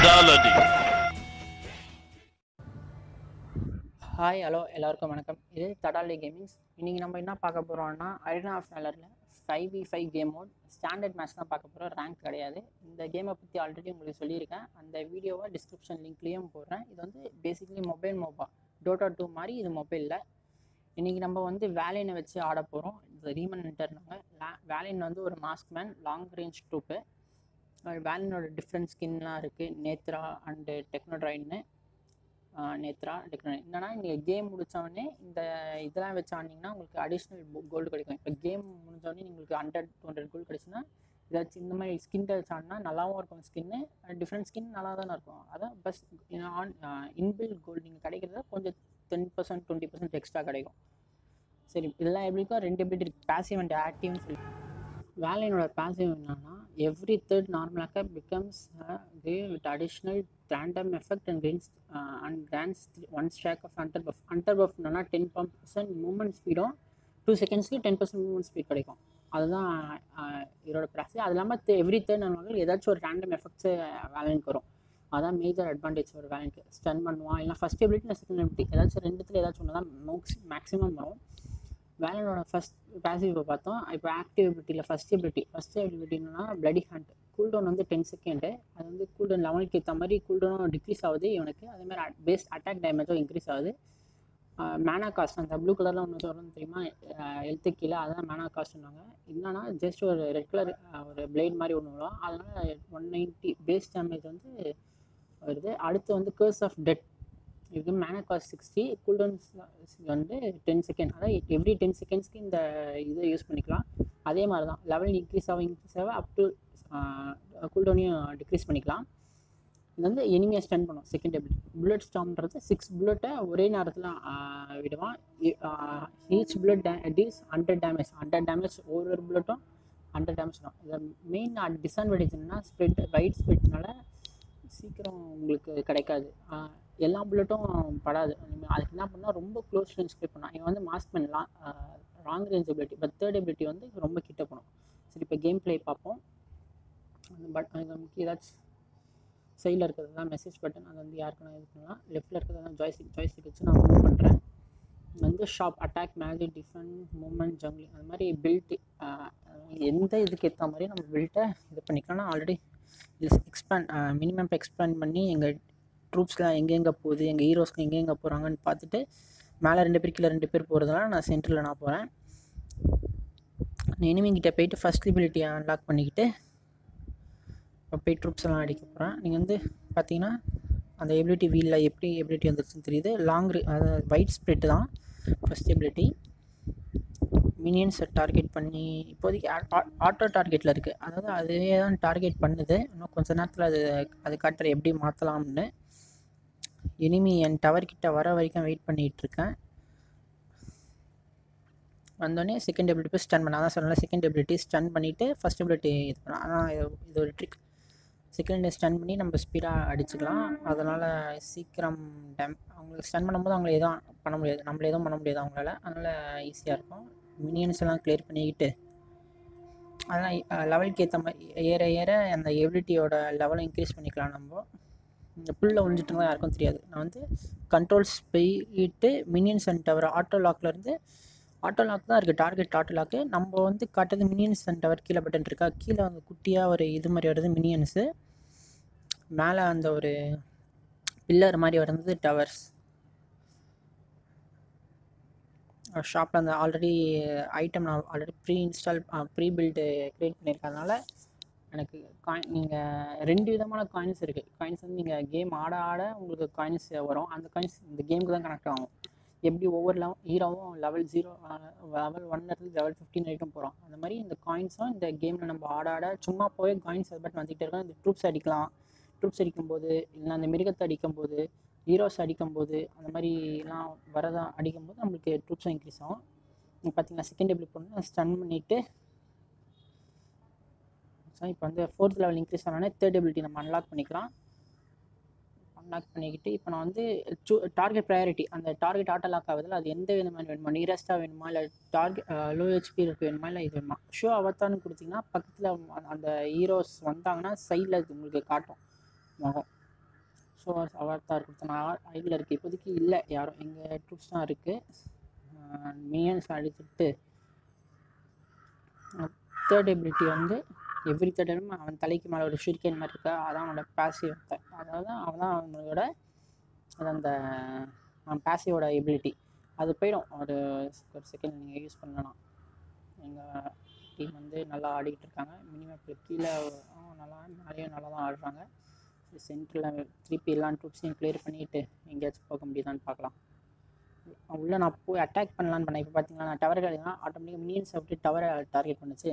Tadaladi. Hi hello எல்லாருக்கும் வணக்கம். இது தடாலி கேமிங்ஸ். இன்றைக்கி நம்ம என்ன பார்க்க போகிறோம்னா அரினா ஆஃப் வேலரில் 5v5 game mode standard match தான் பார்க்க போகிறோம். ரேங்க் கிடையாது. இந்த கேமை பற்றி ஆல்ரெடி உங்களுக்கு சொல்லியிருக்கேன். அந்த வீடியோவை டிஸ்கிரிப்ஷன் லிங்க்லேயும் போடுறேன். இது வந்து பேசிக்கலி மொபைல் டோட்டா 2 மாதிரி இது மொபைலில். இன்றைக்கி நம்ம வந்து வேலைனை வச்சு ஆட போகிறோம். இந்த ரீமன் இன்டர்னாங்க. வேலைன் வந்து ஒரு mask man long range troop. வேலைனோட டிஃப்ரெண்ட் ஸ்கின்லாம் இருக்குது. நேத்ரா அண்டு டெக்னோட்ரைன்னு நேத்ரா டெக்னோ. என்னன்னா நீங்கள் கேம் முடித்தோடனே இந்த இதெல்லாம் வச்சு ஆடினீங்கன்னா உங்களுக்கு அடிஷ்னல் கோல்டு கிடைக்கும். இப்போ கேம் முடிஞ்சோடனே உங்களுக்கு 100-200 கோல்டு கிடைச்சுன்னா ஏதாச்சும் இந்த மாதிரி ஸ்கின் வச்சு ஆடினா நல்லாவும் இருக்கும். ஸ்கின்னு டிஃப்ரெண்ட் ஸ்கின் நல்லா தானே இருக்கும். அதான் பஸ் இன்பில் கோல்டு நீங்கள் கிடைக்கிறத கொஞ்சம் 10% 20% எக்ஸ்ட்ரா கிடைக்கும். சரி, இதெல்லாம் எப்படி இருக்கும்? 2 எப்படி இருக்குது, பேசிவ் அண்ட் ஆக்டிவ்னு சொல்லி. வேலையினோட பேசிவ் என்னன்னா every third normal attack becomes with additional random effect and grants one stack of hunter buff என்னன்னா 10% மூவ்மெண்ட் ஸ்பீடும் 2 செகண்ட்ஸ்க்கு 10% மூவ்மெண்ட் ஸ்பீட் கிடைக்கும். அதுதான் இதோட ப்ராசஸ். அது இல்லாமல் எவ்ரி தேர்ட் நார்மல் ஏதாச்சும் ஒரு ரேண்டம் எஃபெக்ட்ஸு வேலைனுக்கு வரும். அதான் மேஜர் அட்வான்டேஜ் ஒரு வேலைனுக்கு. ஸ்டன் பண்ணுவான், இல்லை ஃபஸ்ட் எபிலிட்டி இல்லை செகண்ட் எபிலிட்டி ஏதாச்சும் ரெண்டுத்தில் ஏதாச்சும் ஒன்று தான் மேக்ஸிமம் வரும். வேலனோட ஃபஸ்ட் பேசிவ் பார்த்தோம். இப்போ ஆக்டிவ் எபிலிட்டியில் ஃபஸ்ட் எபிலிட்டினா பிளடி ஹண்ட். கூல்டவுன் வந்து 10 செகண்டு. அது வந்து கூல்டவுன் லெவலுக்கு ஏற்ற மாதிரி கூல்டவுனும் டிக்ரீஸ் ஆகுது இவனுக்கு. அதேமாதிரி பேஸ்ட் அட்டாக் டேமேஜும் இன்க்ரீஸ் ஆகுது. மேனா காஸ்ட் அந்த ப்ளூ கலரில் ஒன்று சொல்லணும் தெரியுமா, ஹெல்த்து கீழே, அதான் மேனா காஸ்ட்னாங்க. என்னன்னா ஜஸ்ட் ஒரு ரெட் கலர் ஒரு பிளேட் மாதிரி ஒன்று வரும். அதனால் 190 பேஸ் டேமேஜ் வந்து வருது. அடுத்து வந்து கர்ஸ் ஆஃப் டெட். இது மேனா காஸ்ட் 60, கூல்டவுன்ஸ் வந்து 10 செகண்ட். அதாவது எவ்ரி 10 செகண்ட்ஸ்க்கு இந்த இதை யூஸ் பண்ணிக்கலாம். அதே மாதிரி தான் லெவல் இன்க்ரீஸ் ஆக அப் டு கூல்டவுனையும் டிக்ரீஸ் பண்ணிக்கலாம். இது வந்து எனிமியை ஸ்டன் பண்ணும். செகண்ட் எபிலிட்டி புல்லட் ஸ்டாம்ன்றது 6 புல்லட்டை ஒரே நேரத்தில் விடுவான். Each bullet is 100 damage. ஒரு புல்லட்டும் 100 டேமேஜ் தான். இதில் மெயின் டிஸ்அட்வான்டேஜ் என்னன்னா வைட் ஸ்ப்ரெட்னால சீக்கிரம் உங்களுக்கு கிடைக்காது. எல்லா புல்லட்டும் படாது. அதுக்கு என்ன பண்ணால் ரொம்ப க்ளோஸ் ரேஞ்ச் ப்ளே பண்ணால். இவன் வந்து மாஸ்க் பண்ணலாம் long range ability. But third ability வந்து ரொம்ப கிட்ட போகணும். சரி, இப்போ கேம் ப்ளே பார்ப்போம். பட் நமக்கு ஏதாச்சும் சைடில் இருக்கிறது தான் மெசேஜ் பட்டன். அது வந்து யாருக்குன்னா இது பண்ணலாம். லெஃப்ட்டில் இருக்கிறது தான் ஜாய்ஸ்டிக் வச்சு நான் மூவ் பண்ணுறேன். வந்து shop, attack, magic, defend, movement, jungling அது மாதிரி பில்ட்டு எந்த இதுக்கு ஏற்ற மாதிரி நம்ம பில்ட்டை இது பண்ணிக்கலாம். ஆல்ரெடி மினிமம் எக்ஸ்பேண்ட் பண்ணி எங்கள் ட்ரூப்ஸ்லாம் எங்கெங்கே போகுது, எங்கள் ஹீரோஸ்க்கு எங்கெங்கே போகிறாங்கன்னு பார்த்துட்டு மேலே 2 பேர் கீழே 2 பேர் போகிறதுனால நான் சென்டரில் நான் போகிறேன். எனிமிங்கிட்ட போயிட்டு ஃபஸ்ட் எபிலிட்டியை அன்லாக் பண்ணிக்கிட்டு போய் ட்ரூப்ஸ் எல்லாம் அடிக்க போகிறேன். நீங்கள் வந்து பார்த்தீங்கன்னா அந்த எபிலிட்டி வீலில் எப்படி எபிலிட்டி வந்துருச்சுன்னு தெரியுது. அதாவது வைட் ஸ்ப்ரெட் தான் ஃபஸ்ட் எபிலிட்டி. மினியன்ஸை டார்கெட் பண்ணி இப்போதைக்கு ஆட்டோ டார்கெட்டில் இருக்குது. அதாவது அதுவே தான் டார்கெட் பண்ணுது. இன்னும் கொஞ்சம் நேரத்தில் அது காட்டுற எப்படி மாற்றலாம்னு. எனிமி என் டவர்கிட்ட வர வரைக்கும் வெயிட் பண்ணிகிட்ருக்கேன். வந்தோடனே செகண்ட் எபிலிட்டி போய் ஸ்டன் பண்ண. அதான் சொன்னால செகண்ட் எபிலிட்டி ஸ்டன் பண்ணிவிட்டு ஃபஸ்ட் எபிலிட்டி இது பண்ணலாம். ஆனால் இது ஒரு ட்ரிக். செகண்ட் ஸ்டன் பண்ணி நம்ம ஸ்பீடாக அடிச்சுக்கலாம். அதனால் சீக்கிரம் அவங்களுக்கு ஸ்டன் பண்ணும்போது அவங்கள எதுவும் பண்ண முடியாது, நம்மள எதுவும் பண்ண முடியாது அவங்களால. அதனால் ஈஸியாக இருக்கும். மினியன்ஸ் எல்லாம் கிளியர் பண்ணிக்கிட்டு அதெல்லாம் லெவலுக்கு ஏற்ற மாதிரி ஏற அந்த எபிலிட்டியோட லெவலை இன்க்ரீஸ் பண்ணிக்கலாம். நம்ம இந்த புல்லில் ஒழிஞ்சிட்டுனா யாருக்கும் தெரியாது. நான் வந்து கண்ட்ரோல்ஸ் போயிட்டு மினியன்ஸ் அண்ட் டவர் ஆட்டோ லாக்லேருந்து ஆட்டோ லாக் தான் இருக்குது. Target auto lock. நம்ம வந்து காட்டுறது மினியன்ஸ் அண்ட் டவர் கீழே பட்டன் இருக்கா, கீழே வந்து குட்டியாக ஒரு இது மாதிரி வருது மினியன்ஸு. மேலே அந்த ஒரு பில்லர் மாதிரி வருது டவர்ஸ். ஷாப்பில் அந்த ஆல்ரெடி ஐட்டம் நான் ஆல்ரெடி ப்ரீ பில்டு க்ரியேட் பண்ணியிருக்கறதுனால எனக்கு நீங்கள் 2 விதமான காயின்ஸ் இருக்குது. காயின்ஸ் வந்து நீங்கள் கேம் ஆட உங்களுக்கு காயின்ஸ் வரும். அந்த காயின்ஸ் இந்த கேமுக்கு தான் கனெக்ட் ஆகும். எப்படி ஒவ்வொரு ஹீரோவும் லெவல் 0 லெவல் 1 லெவல் 15 வரைக்கும் போகிறோம். அந்த மாதிரி இந்த காயின்ஸும் இந்த கேமில் நம்ம ஆட சும்மா போய் காயின்ஸ் அது பட் வந்துகிட்டே இருக்கோம். இந்த ட்ரூப்ஸ் அடிக்கலாம். ட்ரூப்ஸ் அடிக்கும்போது இல்லைனா அந்த மிருகத்தை அடிக்கும்போது, ஹீரோஸ் அடிக்கும்போது, அந்த மாதிரிலாம் அடிக்கும்போது நம்மளுக்கு ட்ரூப்ஸும் இன்க்ரீஸ் ஆகும். பார்த்தீங்கன்னா செகண்ட் எபிலிட்டி பண்ணி ஸ்டன் பண்ணிவிட்டு இப்போ வந்து 4th லெவல் இன்க்ரீஸ் ஆனோடனே தேர்ட் எபிலிட்டி நம்ம அன்லாக் பண்ணிக்கலாம். அன்லாக் பண்ணிக்கிட்டு இப்போ நான் வந்து டார்கெட் ப்ரையாரிட்டி, அந்த டார்கெட் ஆட்டோ லாக் ஆகுதுல, அது எந்த விதமான வேணுமா, நியரஸ்ட்டாக வேணுமா, இல்லை டார்கெட் லோ ஹெச்பி இருக்கு வேணுமா, இல்லை இது வேணுமா. ஷோ அவத்தான்னு கொடுத்தீங்கன்னா பக்கத்தில் அந்த ஹீரோஸ் வந்தாங்கன்னா சைடில் உங்களுக்கு காட்டும் முகம். ஷோவாஸ் அவர்த்தார் கொடுத்தன ஐடியில் இருக்குது. இப்போதைக்கு இல்லை யாரும், எங்கள் ட்ரூப்ஸ் தான் இருக்குது. மினியன்ஸ் அடிச்சுட்டு தேர்ட் எபிலிட்டி வந்து எவ்ரி தேர்ட் டைம் அவன் தலைக்கு மேலே ஒரு ஷூரிகேன் மாதிரி இருக்கா, அதான் அவனோட பேசிவ். அதாவது அவன் தான் அவனோட அது அந்த பேசிவோட எபிலிட்டி. அது போயிடும் ஒரு செகண்ட் நீங்கள் யூஸ் பண்ணலாம். எங்கள் டீம் வந்து நல்லா ஆடிக்கிட்டு இருக்காங்க. மினிமம் கீழே நல்லா நிறைய நல்லா தான் ஆடுறாங்க. சென்டரில் திருப்பி எல்லா ட்ரூப்ஸையும் கிளியர் பண்ணிவிட்டு எங்கேயாச்சும் போக முடியுதான்னு பார்க்கலாம். உள்ளே நான் போய் அட்டாக் பண்ணலான்னு பண்ணேன். இப்போ பார்த்தீங்கன்னா நான் டவர் கிடையாது, ஆட்டோமேட்டிக்காக மினியன்ஸை விட்டு டவரை டார்கெட் பண்ணுச்சு.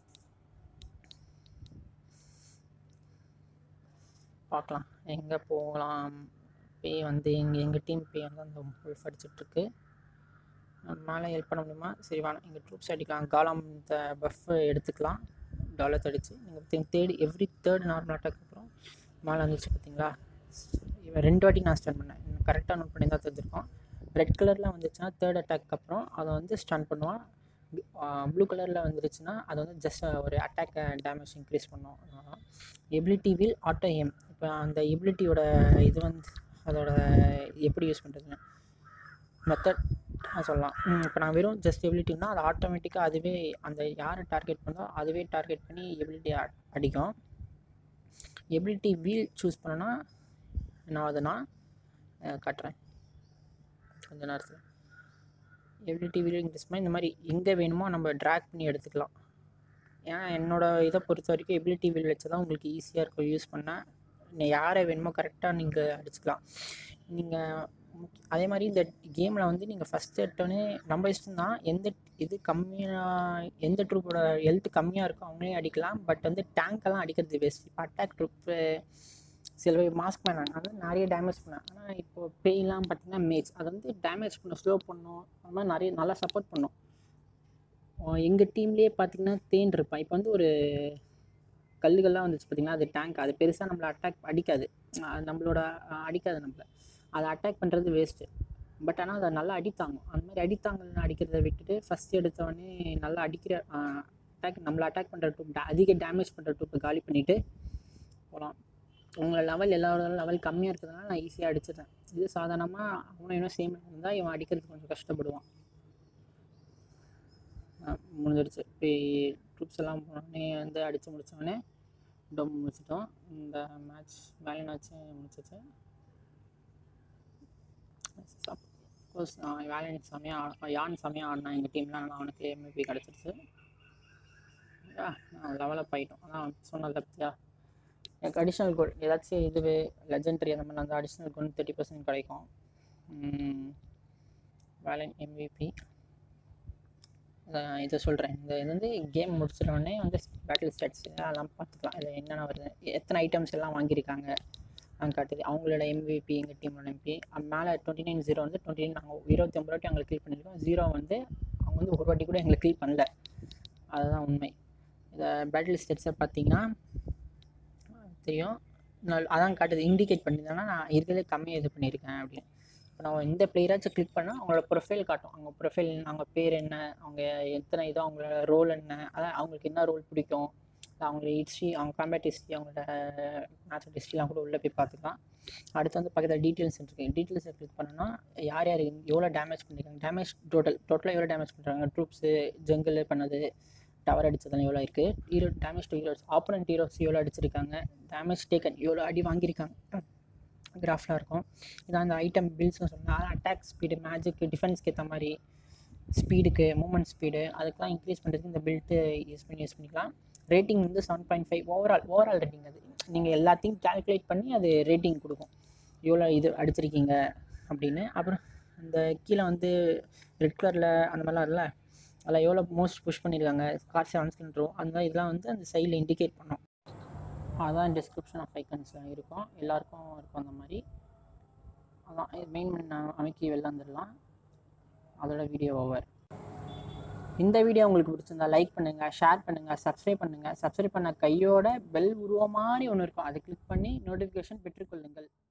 பார்க்கலாம் எங்கே போகலாம். பே வந்து எங்கள் டீம் பே வந்து அந்த உல்ஃப் அடிச்சிட்ருக்கு. மேலே ஹெல்ப் பண்ண முடியுமா? சரி வேணாம், எங்கள் ட்ரூப்ஸ் அடிக்கலாம். காலம் இந்த பஃப் எடுத்துக்கலாம். டாலர்ஸ் அடித்து நீங்கள் எவ்ரி தேர்ட் நார்மல் அட்டாக் அப்புறம் மேலே வந்துச்சு பார்த்தீங்களா. இவன் 2 வாட்டி நான் ஸ்டன் பண்ணேன். கரெக்டாக நோட் பண்ணி தான் தெரிஞ்சிருக்கோம். ரெட் கலரில் வந்துச்சுன்னா தேர்ட் அட்டாக் அப்புறம் அதை வந்து ஸ்டன் பண்ணுவான். ப்ளூ கலரில் வந்துருச்சுன்னா அது வந்து ஜஸ்ட் ஒரு அட்டாக் டேமேஜ் இன்க்ரீஸ் பண்ணும். Ability will auto aim. இப்போ அந்த எபிலிட்டியோட இது வந்து அதோட எப்படி யூஸ் பண்ணுறதுன்னு மெத்தட் சொல்லலாம். இப்போ நான் வெறும் ஜஸ்ட் எபிலிட்டின்னா அது ஆட்டோமேட்டிக்காக அதுவே அந்த யாரை டார்கெட் பண்ணோ அதுவே டார்கெட் பண்ணி எபிலிட்டி அடிக்கும். எபிலிட்டி வீல் சூஸ் பண்ணோன்னா என்ன ஆகுதுன்னா காட்டுறேன் கொஞ்ச நேரத்தில். எபிலிட்டி வீல் இன்க்ரீஸ் பண்ணி இந்த மாதிரி எங்கே வேணுமோ நம்ம ட்ராக் பண்ணி எடுத்துக்கலாம். ஏன்னா என்னோடய இதை பொறுத்த வரைக்கும் எபிலிட்டி வீல் வச்சு தான் உங்களுக்கு ஈஸியாக இருக்கும் யூஸ் பண்ண. யாரை வேணுமோ கரெக்டாக நீங்கள் அடிச்சுக்கலாம். நீங்கள் அதே மாதிரி இந்த கேமில் வந்து நீங்கள் ஃபஸ்ட் எடுத்தோடனே நம்ம இஷ்டம் தான். இது கம்மியாக எந்த ட்ரூப்போட ஹெல்த் கம்மியாக இருக்கோ அவங்களே அடிக்கலாம். பட் வந்து டேங்க்கெல்லாம் அடிக்கிறது வேஸ்ட். இப்போ அட்டாக் ட்ரூப்பு சில மாஸ்க் மேன் வந்து நிறைய டேமேஜ் பண்ணேன். ஆனால் இப்போது பேயெலாம் பார்த்தீங்கன்னா மேட்ச் அதை வந்து டேமேஜ் பண்ணும், ஸ்லோ பண்ணும், அது மாதிரி நிறைய நல்லா சப்போர்ட் பண்ணும். எங்கள் டீம்லேயே பார்த்தீங்கன்னா தேன் இருப்பான். இப்போ வந்து ஒரு கல்லுகள்லாம் வந்துச்சு பார்த்தீங்கன்னா அது டேங்க். அது பெருசாக நம்மளை அட்டாக் அடிக்காது, நம்மளோட அடிக்காது. நம்மளை அதை அட்டாக் பண்ணுறது வேஸ்ட்டு. பட் ஆனால் அதை நல்லா அடித்தாங்க. அந்த மாதிரி அடித்தாங்கன்னு அடிக்கிறத விட்டுட்டு ஃபஸ்ட் எடுத்தவொடனே நல்லா அடிக்கிற நம்மளை அட்டாக் பண்ணுற டூப் அதிக டேமேஜ் பண்ணுற டூப்பை காலி பண்ணிவிட்டு போகலாம். உங்களை லெவல் எல்லாரோட லெவல் கம்மியாக இருக்கிறதுனால நான் ஈஸியாக அடிச்சிட்டேன். இது சாதாரணமாக அவனும் இன்னும் சேம் இருந்தால் இவன் அடிக்கிறதுக்கு கொஞ்சம் கஷ்டப்படுவான். முடிஞ்சிடுச்சு. இப்போ ட்ரூப்ஸ் எல்லாம் போனோடனே வந்து அடித்து முடித்தோடனே டொம் முடிச்சிட்டோம். இந்த மேட்ச் வேலைன் வச்சு முடிச்சிச்சு. சப்போஸ் வேலைன் செம்மையாக செம்மையாக ஆடினா எங்கள் டீம்லாம் அவனுக்கு எம்எப்பி கிடச்சிருச்சு. லெவலப் ஆகிட்டோம். அதான் சொன்னது பற்றியா எனக்கு அடிஷ்னல் கோல் ஏதாச்சும் இதுவே லெஜெண்டரி அந்த மாதிரி அந்த அடிஷ்னல் கோல் 30% கிடைக்கும். வேலைன் எம்விபி இதை சொல்கிறேன். இது வந்து கேம் முடிச்சிட்டோடனே வந்து பேட்டில் ஸ்டாட்ஸ் அதெல்லாம் பார்த்துக்கலாம். இதில் என்னென்ன வருது, எத்தனை ஐட்டம்ஸ் எல்லாம் வாங்கியிருக்காங்க காட்டுது. அவங்களோட எம்விபி எங்கள் டீமோட எம்பி மேலே 29-0 வந்து 29 நாங்கள் 29 வாட்டி அவங்களை கில் பண்ணியிருக்கோம். 0 வந்து அவங்க வந்து ஒரு வாட்டி கூட எங்களை கில் பண்ணல. அதுதான் உண்மை. இதை பேட்டில் ஸ்டாட்ஸை பார்த்தீங்கன்னா தெரியும். அதான் காட்டுது, இண்டிகேட் பண்ணியிருந்தேன்னா நான் இருக்கிறதே கம்மியாக இது பண்ணியிருக்கேன் அப்படின்னு. இப்போ நான் இந்த பிளேயராச்சும் கிளிக் பண்ணால் அவங்களோட ப்ரொஃபைல் காட்டும். அவங்க ப்ரொஃபைல் அவங்க பேர் என்ன, அவங்க எத்தனை இதோ அவங்களோட ரோல் என்ன, அதான் அவங்களுக்கு என்ன ரோல் பிடிக்கும், அவங்களோட ஹிஸ்ட்ரி, அவங்க காம்பேட் ஹிஸ்ட்ரி, அவங்களோட மேட்ச் ஹிஸ்ட்ரிலாம் கூட உள்ளே போய் பார்த்துக்கலாம். அடுத்து வந்து பக்கத்தில் டீட்டெயில்ஸ் இருக்குது. டீட்டெயில்ஸை கிளிக் பண்ணோன்னா யார் யார் எவ்வளோ டேமேஜ் பண்ணியிருக்காங்க, டேமேஜ் டோட்டலாக எவ்வளோ டேமேஜ் பண்ணுறாங்க, ட்ரூப்ஸு ஜங்கிள் பண்ணது, டவர் அடித்ததெல்லாம் எவ்வளோ இருக்குது, hero damage to heroes, opponent heroes எவ்வளோ அடிச்சிருக்காங்க, டேமேஜ் டேக்கன் எவ்வளோ அடி வாங்கியிருக்காங்க, கிராஃப்லாம் இருக்கும். இதான் அந்த ஐட்டம் பில்ஸ்னு சொன்னால் அட்டாக் ஸ்பீடு, மேஜிக்கு, டிஃபென்ஸ்க்கு ஏற்ற மாதிரி ஸ்பீடுக்கு, மூமெண்ட் ஸ்பீடு அதுக்கெலாம் இன்க்ரீஸ் பண்ணுறதுக்கு இந்த பில்ட்டு யூஸ் பண்ணிக்கலாம். ரேட்டிங் வந்து 7.5 ஓவரால் ரேட்டிங். அது நீங்கள் எல்லாத்தையும் கால்குலேட் பண்ணி அது ரேட்டிங் கொடுக்கும், எவ்வளோ இது அடிச்சிருக்கீங்க அப்படின்னு. அப்புறம் அந்த கீழே வந்து ரெட் கலரில் அந்த மாதிரிலாம் இல்லை, அதில் எவ்வளோ மோஸ்ட் புஷ் பண்ணியிருக்காங்க, ஸ்கார் 7 அந்த மாதிரி இதெல்லாம் வந்து அந்த சைடில் இண்டிகேட் பண்ணோம். அதான் டிஸ்கிரிப்ஷன் ஆஃப் ஐக்கன்ஸில் இருக்கும், எல்லாருக்கும் இருக்கும் அந்த மாதிரி. அதான் மெயின் அமைக்கி வெளில வந்துடலாம். அதோட வீடியோ ஓவர். இந்த வீடியோ உங்களுக்கு பிடிச்சிருந்தா லைக் பண்ணுங்கள், ஷேர் பண்ணுங்கள், சப்ஸ்கிரைப் பண்ணுங்கள். சப்ஸ்கிரைப் பண்ண கையோட பெல் உருவம் மாதிரி ஒன்று இருக்கும், அதை கிளிக் பண்ணி நோட்டிஃபிகேஷன் பெற்றுக்கொள்ளுங்கள்.